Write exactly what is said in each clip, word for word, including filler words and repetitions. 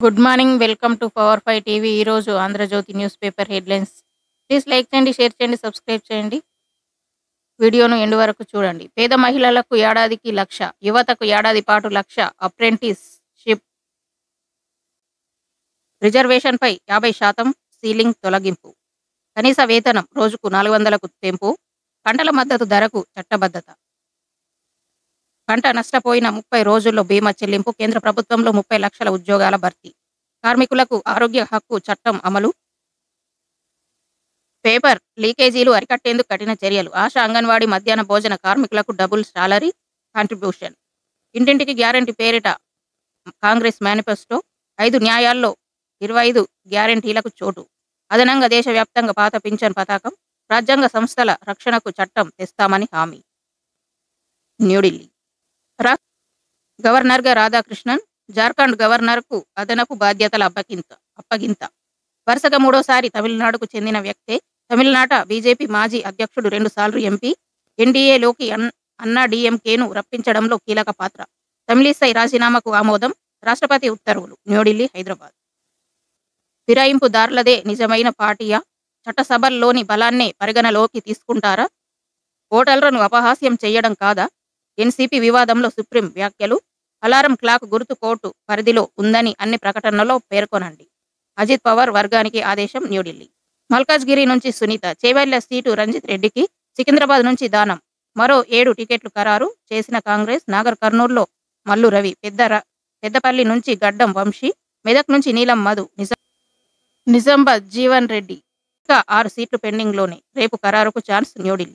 Good morning. Welcome to power five TV. ఈరోజు Andhrajyothy news paper headlines. Please like చేయండి, share చేయండి, subscribe చేయండి. వీడియోను ఎండ్ వరకు చూడండి. పేద మహిళలకు ఏడాదికి లక్ష, యువతకు ఏడాది పాటు లక్ష అప్రెంటిస్షిప్, రిజర్వేషన్పై యాభై శాతం సీలింగ్ తొలగింపు, కనీస వేతనం రోజుకు నాలుగు వందలకు పెంపు, పంటల మద్దతు ధరకు చట్టబద్ధత, పంట నష్టపోయిన ముప్పై రోజుల్లో బీమా చెల్లింపు, కేంద్ర ప్రభుత్వంలో ముప్పై లక్షల ఉద్యోగాల భర్తీ, కార్మికులకు ఆరోగ్య హక్కు చట్టం అమలు, పేపర్ లీకేజీలు అరికట్టేందుకు కఠిన చర్యలు, ఆశా అంగన్వాడీ మధ్యాహ్న భోజన కార్మికులకు డబుల్ సాలరీ కాంట్రిబ్యూషన్, ఇంటింటికి గ్యారంటీ పేరిట కాంగ్రెస్ మేనిఫెస్టో, ఐదు న్యాయాల్లో ఇరవై ఐదు గ్యారంటీలకు చోటు, అదనంగా దేశవ్యాప్తంగా పాత పింఛన్ పథకం, రాజ్యాంగ సంస్థల రక్షణకు చట్టం తెస్తామని హామీ. న్యూఢిల్లీ. గవర్నర్గా రాధాకృష్ణన్, జార్ఖండ్ గవర్నర్కు అదనపు బాధ్యతల అప్పగింత అప్పగింత వరుసగా మూడోసారి తమిళనాడుకు చెందిన వ్యక్తే. తమిళనాట బీజేపీ మాజీ అధ్యక్షుడు, రెండుసార్లు ఎంపీ, ఎన్డీఏలోకి అన్ అన్నా డీఎంకేను రప్పించడంలో కీలక పాత్ర. తమిళిసై రాజీనామాకు ఆమోదం, రాష్ట్రపతి ఉత్తర్వులు. న్యూఢిల్లీ, హైదరాబాద్. ఫిరాయింపుదారులదే నిజమైన పార్టీయా? చట్టసభల్లోని బలాన్నే పరిగణలోకి తీసుకుంటారా? ఓటర్లను అపహాస్యం చేయడం కాదా? ఎన్సీపీ వివాదంలో సుప్రీం వ్యాఖ్యలు, అలారం క్లాక్ గుర్తు కోర్టు పరిధిలో ఉందని అన్ని ప్రకటనలో పేర్కొనండి. అజిత్ పవార్ వర్గానికి ఆదేశం. న్యూఢిల్లీ. మల్కాజ్గిరి నుంచి సునీత, చేవెళ్ల సీటు రంజిత్ రెడ్డికి, సికింద్రాబాద్ నుంచి దానం. మరో ఏడు టికెట్లు ఖరారు చేసిన కాంగ్రెస్. నాగర్ కర్నూలులో మల్లు రవి, పెద్ద పెద్దపల్లి నుంచి గడ్డం వంశీ, మెదక్ నుంచి నీలం మధు, నిజాం నిజామాబాద్ జీవన్ రెడ్డి. ఇంకా ఆరు సీట్లు పెండింగ్లోనే, రేపు ఖరారుకు ఛాన్స్. న్యూఢిల్లీ.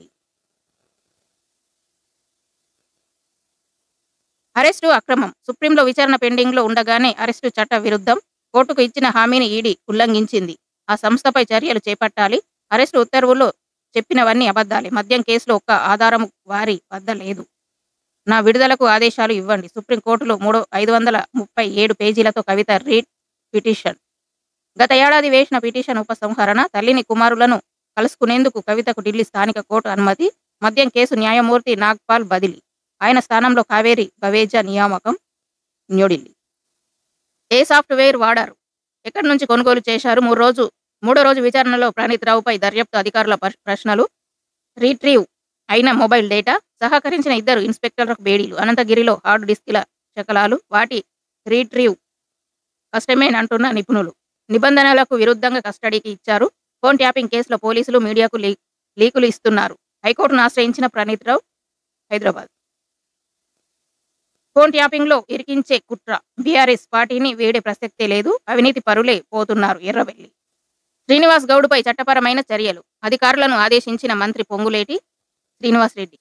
అరెస్టు అక్రమం, సుప్రీంలో విచారణ పెండింగ్లో ఉండగానే అరెస్టు చట్ట విరుద్ధం, కోర్టుకు ఇచ్చిన హామీని ఈడీ ఉల్లంఘించింది. ఆ సంస్థపై చర్యలు చేపట్టాలి. అరెస్టు ఉత్తర్వుల్లో చెప్పినవన్నీ అబద్ధాలే. మద్యం కేసులో ఒక్క ఆధారం వారి వద్ద లేదు. నా విడుదలకు ఆదేశాలు ఇవ్వండి. సుప్రీంకోర్టులో మూడు ఐదు వందల ముప్పై ఏడు పేజీలతో కవిత రీట్ పిటిషన్. గత ఏడాది వేసిన పిటిషన్ ఉపసంహరణ. తల్లిని, కుమారులను కలుసుకునేందుకు కవితకు ఢిల్లీ స్థానిక కోర్టు అనుమతి. మద్యం కేసు న్యాయమూర్తి నాగ్పాల్ బదిలీ, ఆయన స్థానంలో కావేరి బవేజా నియామకం. న్యూఢిల్లీ. ఏ సాఫ్ట్వేర్ వాడారు, ఎక్కడి నుంచి కొనుగోలు చేశారు? మూడు రోజు మూడో రోజు విచారణలో ప్రణీత్ రావుపై దర్యాప్తు అధికారుల ప్రశ్నలు. రీట్రీవ్ అయిన మొబైల్ డేటా, సహకరించిన ఇద్దరు ఇన్స్పెక్టర్లకు బేడీలు. అనంతగిరిలో హార్డ్ డిస్క్ల శకలాలు, వాటి రీట్రీవ్ కష్టమేనంటున్న నిపుణులు. నిబంధనలకు విరుద్ధంగా కస్టడీకి ఇచ్చారు. ఫోన్ ట్యాపింగ్ కేసులో పోలీసులు మీడియాకు లీ లీకులు ఇస్తున్నారు. హైకోర్టును ఆశ్రయించిన ప్రణీత్ రావు. హైదరాబాద్. ఫోన్ ట్యాపింగ్లో ఇరికించే కుట్ర, బీఆర్ఎస్ పార్టీని వీడే ప్రసక్తే లేదు, అవినీతి పరులే పోతున్నారు. ఎర్రవెల్లి. శ్రీనివాస్ గౌడ్పై చట్టపరమైన చర్యలు, అధికారులను ఆదేశించిన మంత్రి పొంగులేటి శ్రీనివాసరెడ్డి.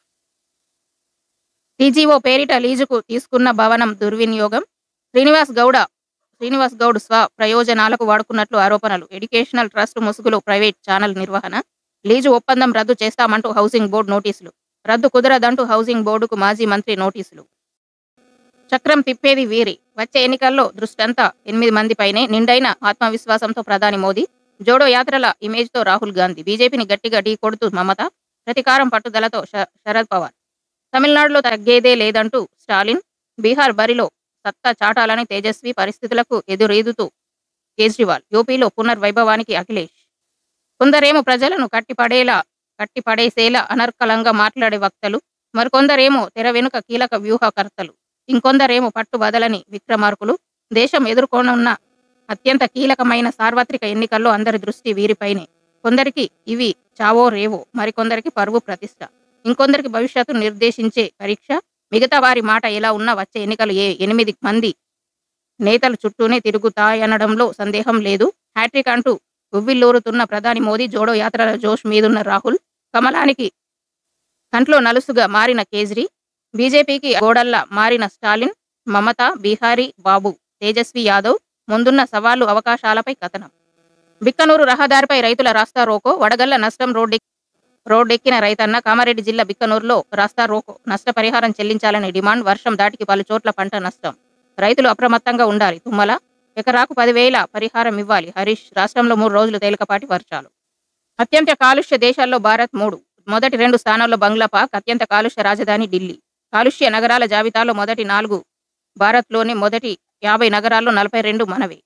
టీజీఓ పేరిట లీజుకు తీసుకున్న భవనం దుర్వినియోగం, శ్రీనివాస్ గౌడ శ్రీనివాస్ గౌడ్ స్వ ప్రయోజనాలకు వాడుకున్నట్లు ఆరోపణలు. ఎడ్యుకేషనల్ ట్రస్ట్ ముసుగులో ప్రైవేట్ ఛానల్ నిర్వహణ. లీజు ఒప్పందం రద్దు చేస్తామంటూ హౌసింగ్ బోర్డు నోటీసులు, రద్దు కుదరదంటూ హౌసింగ్ బోర్డుకు మాజీ మంత్రి నోటీసులు. చక్రం తిప్పేది వీరే, వచ్చే ఎన్నికల్లో దృష్టంతా ఎనిమిది మంది పైనే. నిండైన ఆత్మవిశ్వాసంతో ప్రధాని మోదీ, జోడో యాత్రల ఇమేజ్తో రాహుల్ గాంధీ, బీజేపీని గట్టిగా ఢీ కొడుతూ మమత, ప్రతీకారం పట్టుదలతో శరద్ పవార్. తమిళనాడులో తగ్గేదే లేదంటూ స్టాలిన్, బీహార్ బరిలో సత్తా చాటాలని తేజస్వి, పరిస్థితులకు ఎదురీదుతూ కేజ్రీవాల్, యూపీలో పునర్వైభవానికి అఖిలేష్. కొందరేమో ప్రజలను కట్టిపడేలా కట్టిపడేసేలా అనర్కలంగా మాట్లాడే వక్తలు, మరికొందరేమో తెర వెనుక కీలక వ్యూహకర్తలు, ఇంకొందరేమో పట్టు బదలని విక్రమార్కులు. దేశం ఎదుర్కొనున్న అత్యంత కీలకమైన సార్వత్రిక ఎన్నికల్లో అందరి దృష్టి వీరిపైనే. కొందరికి ఇవి చావో రేవో, మరికొందరికి పరువు ప్రతిష్ట, ఇంకొందరికి భవిష్యత్తు నిర్దేశించే పరీక్ష. మిగతా వారి మాట ఎలా ఉన్నా వచ్చే ఎన్నికలు ఏ ఎనిమిది మంది నేతలు చుట్టూనే తిరుగుతాయనడంలో సందేహం లేదు. హ్యాట్రిక్ అంటూ ఉవ్విల్లూరుతున్న ప్రధాని మోదీ, జోడో యాత్రల జోష్ మీదున్న రాహుల్, కమలానికి కంట్లో నలుసుగా మారిన కేజ్రీ, బీజేపీకి గోడల్లా మారిన స్టాలిన్, మమత, బీహారీ బాబు, తేజస్వి యాదవ్. ముందున్న సవాళ్లు, అవకాశాలపై కథనం. బిక్కనూరు రహదారిపై రైతుల రాస్తా రోకో, వడగళ్ల నష్టం. రోడ్డె రోడ్డెక్కిన రైతన్న. కామారెడ్డి జిల్లా బిక్కనూరులో రాస్తా రోకో, నష్టపరిహారం చెల్లించాలని డిమాండ్. వర్షం దాటికి పలు చోట్ల పంట నష్టం, రైతులు అప్రమత్తంగా ఉండాలి. తుమ్మల, ఎకరాకు పదివేల పరిహారం ఇవ్వాలి. హరీష్, రాష్ట్రంలో మూడు రోజులు తేలికపాటి వర్షాలు. అత్యంత కాలుష్య దేశాల్లో భారత్ మూడు మొదటి రెండు స్థానాల్లో బంగ్లా, పాక్. అత్యంత కాలుష్య రాజధాని ఢిల్లీ. కాలుష్య నగరాల జాబితాలో మొదటి నాలుగు భారత్లోనే మొదటి యాభై నగరాల్లో నలభై రెండు మనవే.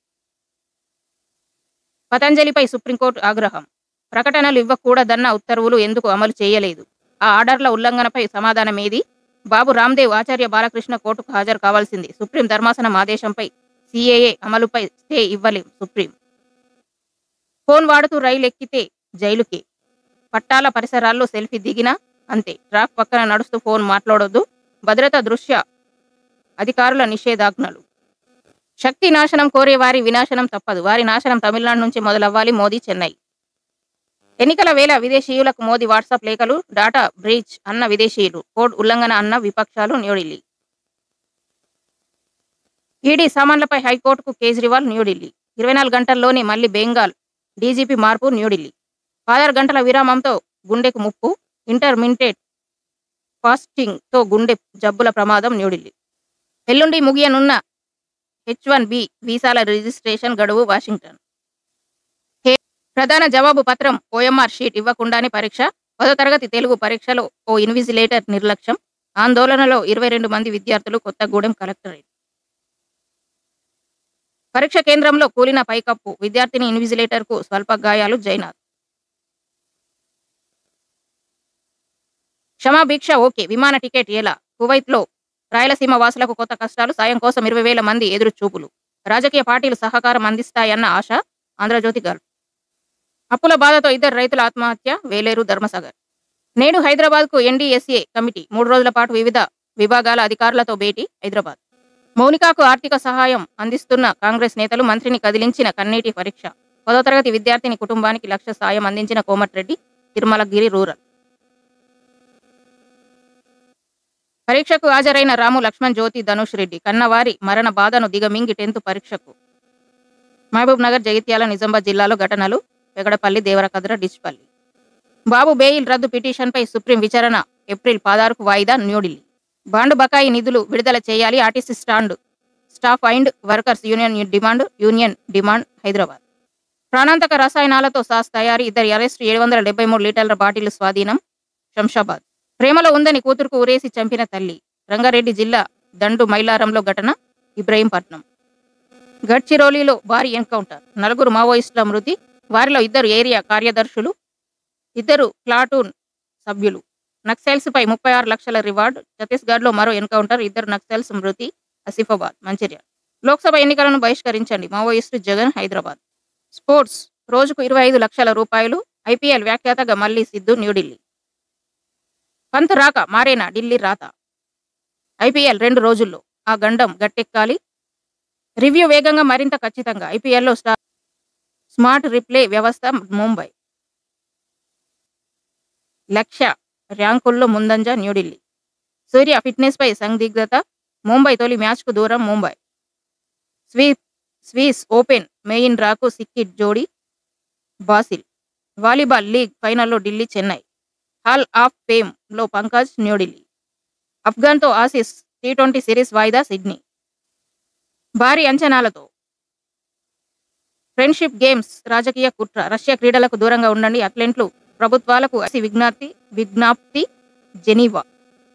పతంజలిపై సుప్రీంకోర్టు ఆగ్రహం. ప్రకటనలు ఇవ్వకూడదన్న ఉత్తర్వులు ఎందుకు అమలు చేయలేదు? ఆ ఆర్డర్ల ఉల్లంఘనపై సమాధానమేది? బాబు రామ్దేవ్, ఆచార్య బాలకృష్ణ కోర్టుకు హాజరు కావాల్సింది. సుప్రీం ధర్మాసనం ఆదేశంపై సీఏఏ అమలుపై స్టే ఇవ్వలేం సుప్రీం. ఫోన్ వాడుతూ రైలు ఎక్కితే జైలుకే. పట్టాల పరిసరాల్లో సెల్ఫీ దిగినా అంతే. ట్రాక్ పక్కన నడుస్తూ ఫోన్ మాట్లాడొద్దు. భద్రతా దృష్ట్యా అధికారుల నిషేధాజ్ఞలు. శక్తి నాశనం కోరే వారి వినాశనం తప్పదు. వారి నాశనం తమిళనాడు నుంచి మొదలవ్వాలి. మోదీ, చెన్నై. ఎన్నికల వేళ విదేశీయులకు మోదీ వాట్సాప్ లేఖలు. డాటా బ్రీచ్ అన్న విదేశీయులు, కోడ్ ఉల్లంఘన అన్న విపక్షాలు. న్యూఢిల్లీ. ఈడీ సామాన్లపై హైకోర్టుకు కేజ్రీవాల్. న్యూఢిల్లీ. ఇరవై నాలుగు గంటల్లోనే మళ్లీ బెంగాల్ డీజీపీ మార్పు. న్యూఢిల్లీ. పదహారు గంటల విరామంతో గుండెకు ముప్పు. ఇంటర్మిటెంట్ ఫాస్టింగ్తో గుండె జబ్బుల ప్రమాదం. న్యూఢిల్లీ. ఎల్లుండి ముగియనున్న హెచ్ వన్ బి వీసాల రిజిస్ట్రేషన్ గడువు. వాషింగ్టన్. ప్రధాన జవాబు పత్రం ఓఎంఆర్ షీట్ ఇవ్వకుండానే పరీక్ష. పదో తరగతి తెలుగు పరీక్షలో ఓ ఇన్విజిలేటర్ నిర్లక్ష్యం. ఆందోళనలో ఇరవై రెండు మంది విద్యార్థులు. కొత్తగూడెం కలెక్టరేట్. పరీక్ష కేంద్రంలో కూలిన పైకప్పు. విద్యార్థిని ఇన్విజిలేటర్కు స్వల్ప గాయాలు. జైనాథ్. క్షమాభిక్ష ఓకే, విమాన టికెట్ ఎలా? కువైత్లో రాయలసీమ వాసులకు కొత్త కష్టాలు. సాయం కోసం ఇరవై వేల మంది ఎదురు చూపులు. రాజకీయ పార్టీలు సహకారం అందిస్తాయన్న ఆశ. ఆంధ్రజ్యోతి గల్ఫ్. అప్పుల బాధతో ఇద్దరు రైతుల ఆత్మహత్య. వేలేరు, ధర్మసాగర్. నేడు హైదరాబాద్కు ఎన్డీఎస్ఏ కమిటీ. మూడు రోజుల పాటు వివిధ విభాగాల అధికారులతో భేటీ. హైదరాబాద్. మౌనికాకు ఆర్థిక సహాయం అందిస్తున్న కాంగ్రెస్ నేతలు. మంత్రిని కదిలించిన కన్నీటి పరీక్ష. పదో తరగతి విద్యార్థిని కుటుంబానికి లక్ష సాయం అందించిన కోమటిరెడ్డి. తిరుమలగిరి రూరల్. పరీక్షకు హాజరైన రాము, లక్ష్మణ్, జ్యోతి, ధనుష్ రెడ్డి. కన్నవారి మరణ బాధను దిగమింగి టెన్త్ పరీక్షకు. మహబూబ్ నగర్, జగిత్యాల, నిజామాబాద్ జిల్లాలో ఘటనలు. పెగడపల్లి, దేవరకద్ర, డిచ్పల్లి. బాబు బెయిల్ రద్దు పిటిషన్పై సుప్రీం విచారణ. ఏప్రిల్ పదహారుకు వాయిదా. న్యూఢిల్లీ. బాండ్ బకాయి నిధులు విడుదల చేయాలి. RTC stand staff and workers union demand. Union demand. Hyderabad. ప్రాణాంతక రసాయనాలతో సాస్ తయారీ. ఇద్దరి అరెస్టు. ఏడు వందల డెబ్బై మూడు లీటర్ల బాటిల్ స్వాధీనం. శంషాబాద్. ప్రేమలో ఉందని కూతురుకు ఊరేసి చంపిన తల్లి. రంగారెడ్డి జిల్లా దండు మైలారంలో ఘటన. ఇబ్రహీంపట్నం. గడ్చిరోలీలో భారీ ఎన్కౌంటర్. నలుగురు మావోయిస్టుల మృతి. వారిలో ఇద్దరు ఏరియా కార్యదర్శులు, ఇద్దరు ప్లాటూన్ సభ్యులు. నక్సల్స్ పై ముప్పై ఆరు లక్షల రివార్డు. ఛత్తీస్గఢ్లో మరో ఎన్కౌంటర్. ఇద్దరు నక్సల్స్ మృతి. ఆసిఫాబాద్, మంచిర్యాల. లోక్సభ ఎన్నికలను బహిష్కరించండి. మావోయిస్టు జగన్. హైదరాబాద్. స్పోర్ట్స్. రోజుకు ఇరవై ఐదు లక్షల రూపాయలు. ఐపీఎల్ వ్యాఖ్యాతగా మళ్లీ సిద్ధు. న్యూఢిల్లీ. పంత్ రాక మారేనా ఢిల్లీ రాత. ఐపీఎల్ రెండు రోజుల్లో ఆ గండం గట్టెక్కాలి. రివ్యూ వేగంగా, మరింత ఖచ్చితంగా. ఐపీఎల్లో స్టార్ స్మార్ట్ రిప్లే వ్యవస్థ. ముంబై. లక్ష్య ర్యాంకుల్లో ముందంజ. న్యూఢిల్లీ. సూర్య ఫిట్నెస్ పై సందిగ్ధత. ముంబై తొలి మ్యాచ్కు దూరం. ముంబై. స్వీప్ స్విస్ ఓపెన్ మెయిన్ డ్రాకు సిక్కి జోడీ. బాసిల్. వాలీబాల్ లీగ్ ఫైనల్లో Delhi, Chennai. Hall of fame లో పంకజ్. న్యూఢిల్లీ. అఫ్ఘాన్తో ఆసీస్ టీ ట్వంటీ సిరీస్ వాయిదా. సిడ్నీ. భారీ అంచనాలతో ఫ్రెండ్షిప్ గేమ్స్ రాజకీయ కుట్ర. రష్యా క్రీడలకు దూరంగా ఉండండి. అథ్లెట్లు ప్రభుత్వాలకు విజ్ఞప్తి విజ్ఞప్తి జెనీవా.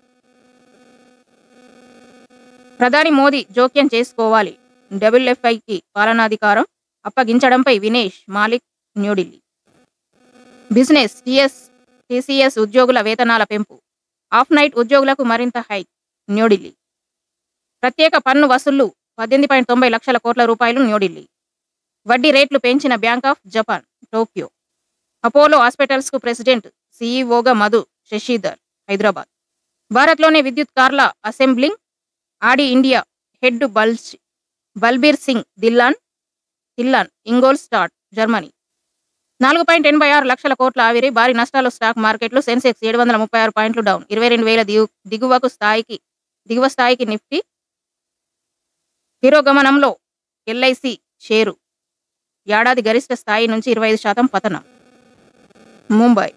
ప్రధాని మోదీ జోక్యం చేసుకోవాలి. డబ్ల్యూఎఫ్ఐకి పాలనాధికారం అప్పగించడంపై వినేష్ మాలిక్. న్యూఢిల్లీ. బిజినెస్ టీఎస్ టీసీఎస్ ఉద్యోగుల వేతనాల పెంపు. ఆఫ్ నైట్ ఉద్యోగులకు మరింత హైక్. న్యూఢిల్లీ. ప్రత్యేక పన్ను వసూళ్లు పద్దెనిమిది పాయింట్ తొంభై లక్షల కోట్ల రూపాయలు. న్యూఢిల్లీ. వడ్డీ రేట్లు పెంచిన bank of Japan. Tokyo. Apollo హాస్పిటల్స్కు ప్రెసిడెంట్ సీఈఓగా మధు శశిధర్. హైదరాబాద్. భారత్లోనే విద్యుత్ కార్ల అసెంబ్లింగ్. ఆడి ఇండియా హెడ్ బల్జ్ Balbir Singh Dhillon Dhillon Ingolstadt. Germany. నాలుగు పాయింట్ ఎనభై ఆరు లక్షల కోట్ల ఆవిరి. భారీ నష్టాలు స్టాక్ మార్కెట్లు. సెన్సెక్స్ ఏడు వందల ముప్పై ఆరు పాయింట్లు డౌన్. ఇరవై రెండు వేల దిగు దిగువకు స్థాయికి దిగువ స్థాయికి నిఫ్టీ. తిరోగమనంలో LIC share. ఏడాది గరిష్ట స్థాయి నుంచి ఇరవై ఐదు శాతం పతనం. ముంబై.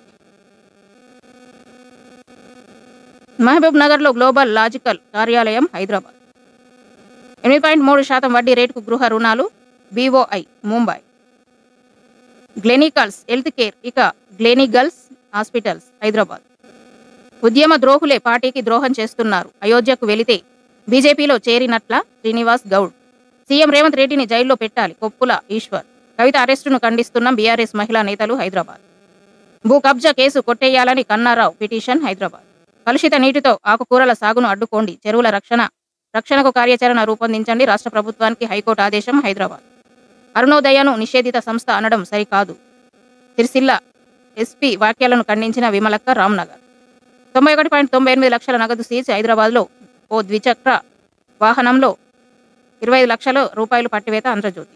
మహబూబ్ నగర్లో గ్లోబల్ లాజికల్ కార్యాలయం. హైదరాబాద్. ఎనిమిది పాయింట్ మూడు శాతం వడ్డీ రేటుకు గృహ రుణాలు. BOI. Mumbai. Gleneagles healthcare ఇక గ్లెనిగల్స్ హాస్పిటల్స్. హైదరాబాద్. ఉద్యమ ద్రోహులే పార్టీకి ద్రోహం చేస్తున్నారు. అయోధ్యకు వెళితే బీజేపీలో చేరినట్ల శ్రీనివాస్ గౌడ్. సీఎం రేవంత్ రెడ్డిని జైల్లో పెట్టాలి కొప్పుల ఈశ్వర్. కవిత అరెస్టును ఖండిస్తున్న బీఆర్ఎస్ మహిళా నేతలు హైదరాబాద్. భూ కబ్జా కేసు కొట్టేయాలని కన్నారావు పిటిషన్ హైదరాబాద్. కలుషిత నీటితో ఆకుకూరల సాగును అడ్డుకోండి, చెరువుల రక్షణ రక్షణకు కార్యాచరణ రూపొందించండి, రాష్ట్ర ప్రభుత్వానికి హైకోర్టు ఆదేశం హైదరాబాద్. అరుణోదయను నిషేధిత సంస్థ అనడం సరికాదు, సిరిసిల్ల ఎస్పీ వ్యాఖ్యలను ఖండించిన విమలక్క రామ్నగర్. తొంభై ఒకటి పాయింట్ తొంభై ఎనిమిది లక్షల నగదు సీజ్. హైదరాబాద్లో ఓ ద్విచక్ర వాహనంలో ఇరవై ఐదు లక్షల రూపాయలు పట్టివేత ఆంధ్రజ్యోతి.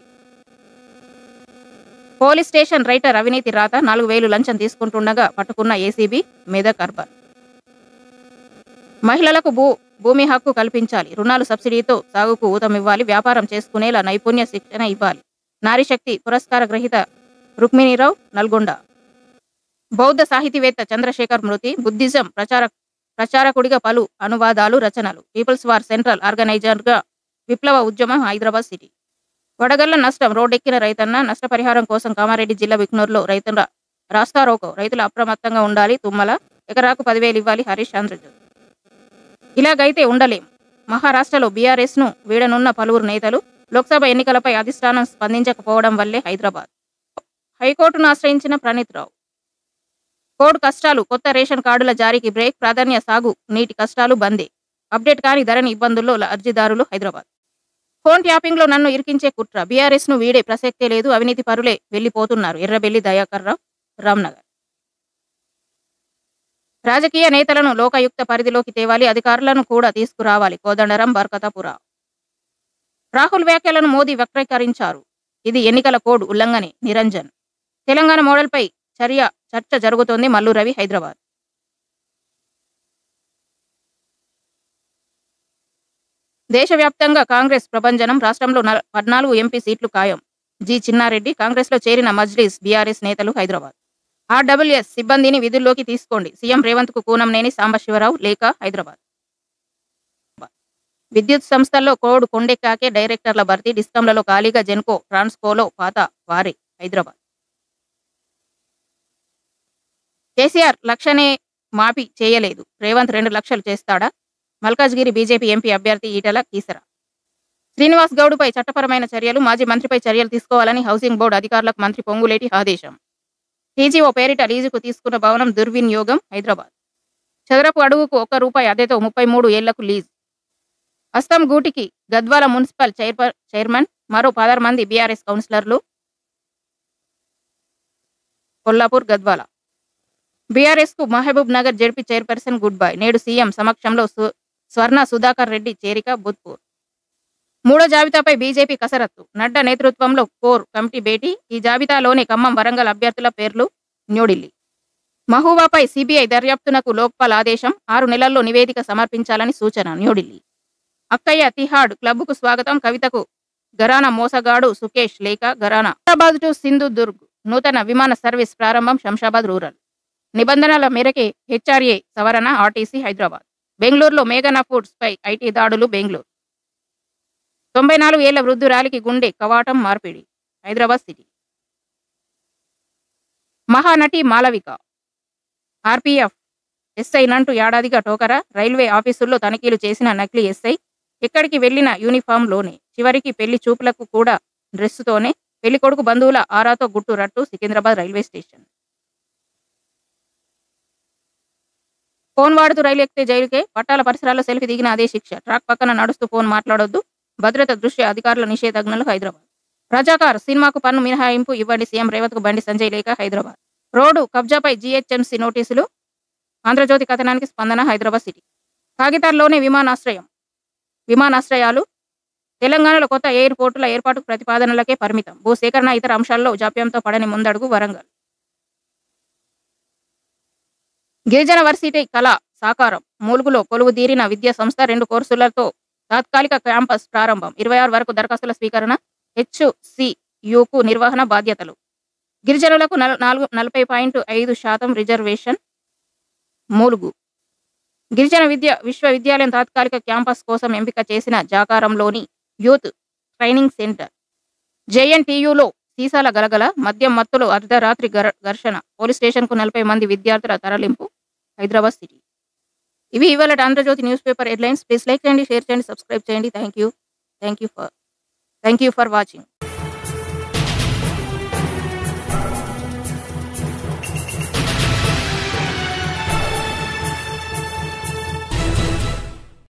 పోలీస్ స్టేషన్ రైటర్ అవినీతి రాత, నాలుగు వేలు లంచం తీసుకుంటుండగా పట్టుకున్న ఏసీబీ మెదక్ అర్బన్. మహిళలకు భూ భూమి హక్కు కల్పించాలి, రుణాలు సబ్సిడీతో సాగుకు ఊతమివ్వాలి, వ్యాపారం చేసుకునేలా నైపుణ్య శిక్షణ ఇవ్వాలి. నారీశక్తి పురస్కార గ్రహీత రుక్మిణీరావు నల్గొండ. బౌద్ధ సాహితీవేత్త చంద్రశేఖర్ మృతి. బుద్ధిజం ప్రచార ప్రచారకుడిగా పలు అనువాదాలు, రచనలు. పీపుల్స్ వార్ సెంట్రల్ ఆర్గనైజర్గా విప్లవ ఉద్యమం హైదరాబాద్ సిటీ. వడగళ్ల నష్టం, రోడ్డెక్కిన రైతన్న. నష్టపరిహారం కోసం కామారెడ్డి జిల్లా బిక్నూరులో రైతుల రాస్తారోకో. రైతులు అప్రమత్తంగా ఉండాలి, తుమ్మల. ఎకరాకు పదివేలు ఇవ్వాలి, హరీష్ ఆంధ్రజ్యోతి. ఇలాగైతే ఉండలేం. మహారాష్ట్రలో బీఆర్ఎస్ ను వీడనున్న పలువురు నేతలు. లోక్సభ ఎన్నికలపై అధిష్టానం స్పందించకపోవడం వల్లే హైదరాబాద్. హైకోర్టును ఆశ్రయించిన ప్రణీత్ రావు. కోడ్ కష్టాలు, కొత్త రేషన్ కార్డుల జారీకి బ్రేక్. ప్రాధాన్య సాగు నీటి కష్టాలు బందే. అప్డేట్ కాని ధరణి ఇబ్బందుల్లో అర్జీదారులు హైదరాబాద్. ఫోన్ ట్యాపింగ్ లో నన్ను ఇరికించే కుట్ర, బీఆర్ఎస్ ను వీడే ప్రసక్తే లేదు, అవినీతి పరులే వెళ్లిపోతున్నారు, ఎర్రబెల్లి దయాకర్ రావు రామ్నగర్. రాజకీయ నేతలను లోకాయుక్త పరిధిలోకి తేవాలి, అధికారులను కూడా తీసుకురావాలి, కోదండరాం బర్కతాపుర. రాహుల్ వ్యాఖ్యలను మోదీ వక్రీకరించారు, ఇది ఎన్నికల కోడ్ ఉల్లంఘనే, నిరంజన్. తెలంగాణ మోడల్పై చర్య చర్చ జరుగుతోంది, మల్లు రవి హైదరాబాద్. దేశవ్యాప్తంగా కాంగ్రెస్ ప్రభంజనం, రాష్ట్రంలో పద్నాలుగు ఎంపీ సీట్లు ఖాయం. జి చిన్నారెడ్డి. కాంగ్రెస్ లో చేరిన మజ్లిస్ బీఆర్ఎస్ నేతలు హైదరాబాద్. ఆర్డబ్ల్యూఎస్ సిబ్బందిని విధుల్లోకి తీసుకోండి, సీఎం రేవంత్ కు కూనంనేని సాంబశివరావు లేఖ హైదరాబాద్. విద్యుత్ సంస్థల్లో కోడ్ కొండెక్కాకే డైరెక్టర్ల భర్తీ, డిస్కంలలో ఖాళీగా జెన్కో ట్రాన్స్కోలో పాత వారే హైదరాబాద్. కేసీఆర్ లక్షనే మాఫీ చేయలేదు, రేవంత్ రెండు లక్షలు చేస్తాడా? మల్కాజ్గిరి బీజేపీ ఎంపీ అభ్యర్థి ఈటల కీసర. శ్రీనివాస్ గౌడ్పై చట్టపరమైన చర్యలు, మాజీ మంత్రిపై చర్యలు తీసుకోవాలని హౌసింగ్ బోర్డు అధికారులకు మంత్రి పొంగులేటి ఆదేశం. టీజీఓ పేరిట లీజుకు తీసుకున్న భవనం దుర్వినియోగం హైదరాబాద్. చదరపు అడుగుకు ఒక్క రూపాయి అద్దెతో ముప్పై మూడు ఏళ్లకు లీజ్. అస్తం గూటికి గద్వాల మున్సిపల్ చైర్పర్ చైర్మన్, మరో పదహారు మంది బీఆర్ఎస్ కౌన్సిలర్లు. కొల్లాపూర్ గద్వాల. బీఆర్ఎస్ కు Mahabubnagar ZP chairperson good bye. నేడు సీఎం సమక్షంలో స్వర్ణ సుధాకర్ రెడ్డి చేరిక బుద్పూర్. మూడో జాబితాపై బీజేపీ కసరత్తు, నడ్డా నేతృత్వంలో కోర్ కమిటీ భేటీ. ఈ జాబితాలోనే ఖమ్మం, వరంగల్ అభ్యర్థుల పేర్లు. న్యూఢిల్లీ. మహూబాపై సీబీఐ దర్యాప్తునకు లోక్పాల్ ఆదేశం, ఆరు నెలల్లో నివేదిక సమర్పించాలని సూచన. న్యూఢిల్లీ. అక్కయ్య తిహాడ్ క్లబ్కు స్వాగతం, కవితకు గరానా మోసగాడు సుకేష్ లేఖ గరానా. హైదరాబాద్ టు సింధుదుర్గ్ నూతన విమాన సర్వీస్ ప్రారంభం, శంషాబాద్ రూరల్. నిబంధనల మేరకే హెచ్ఆర్ఏ సవరణ, ఆర్టీసీ హైదరాబాద్. బెంగళూరులో మేఘనా ఫుడ్స్ పై ఐటీ దాడులు, బెంగళూరు. తొంభై నాలుగు ఏళ్ల వృద్ధురాలికి గుండె కవాటం మార్పిడి, హైదరాబాద్ సిటీ. మహానటి మాలవిక. ఆర్పీఎఫ్ ఎస్ఐ నంటూ ఏడాదిగా టోకరా, రైల్వే ఆఫీసుల్లో తనిఖీలు చేసిన నకిలీ ఎస్ఐ. ఎక్కడికి వెళ్లిన యూనిఫామ్లోనే, చివరికి పెళ్లి చూపులకు కూడా డ్రెస్సుతోనే. పెళ్లి కొడుకు బంధువుల ఆరాతో గుట్టు రట్టు, సికింద్రాబాద్ రైల్వే స్టేషన్. ఫోన్ వాడుతూ రైలు ఎక్కితే జైలుకే, పట్టాల పరిసరాల్లో సెల్ఫీ దిగిన అదే శిక్ష. ట్రాక్ పక్కన నడుస్తూ ఫోన్ మాట్లాడొద్దు, భద్రత దృష్ట్యా అధికారుల నిషేధాజ్ఞలు హైదరాబాద్. రజాకార్ సినిమాకు పన్ను మినహాయింపు ఇవ్వండి, సీఎం రేవంత్ కు బండి సంజయ్ లేఖ హైదరాబాద్. రోడ్డు కబ్జాపై జీహెచ్ఎంసీ నోటీసులు, ఆంధ్రజ్యోతి కథనానికి స్పందన హైదరాబాద్ సిటీ. కాగితాల్లోనే విమానాశ్రయం విమానాశ్రయాలు తెలంగాణలో కొత్త ఎయిర్పోర్టుల ఏర్పాటుకు ప్రతిపాదనలకే పరిమితం. భూసేకరణ ఇతర అంశాల్లో జాప్యంతో పడని ముందడుగు, వరంగల్. గిరిజన వర్సిటీ కళ సాకారం, మూలుగులో కొలువుదీరిన విద్యా సంస్థ. రెండు కోర్సులతో తాత్కాలిక క్యాంపస్ ప్రారంభం. ఇరవై ఆరు వరకు దరఖాస్తుల స్వీకరణ. హెచ్సియుకు నిర్వహణ బాధ్యతలు. గిరిజనులకు నాలుగు నలభై పాయింట్ ఐదు శాతం రిజర్వేషన్. మూలుగు గిరిజన విద్య విశ్వవిద్యాలయం తాత్కాలిక క్యాంపస్ కోసం ఎంపిక చేసిన జాకారంలోని యూత్ ట్రైనింగ్ సెంటర్. జేఎన్టీయూలో సీసాల గలగల, మద్యం మత్తులో అర్ధరాత్రి ఘర్షణ. పోలీస్ స్టేషన్కు నలభై మంది విద్యార్థుల తరలింపు, హైదరాబాద్ సిటీ. ఇవి ఇవాళ Andhrajyothi news paper headlines. Please like చేయండి, షేర్ చేయండి, సబ్స్క్రైబ్ చేయండి. Thank you thank you for thank you for watching.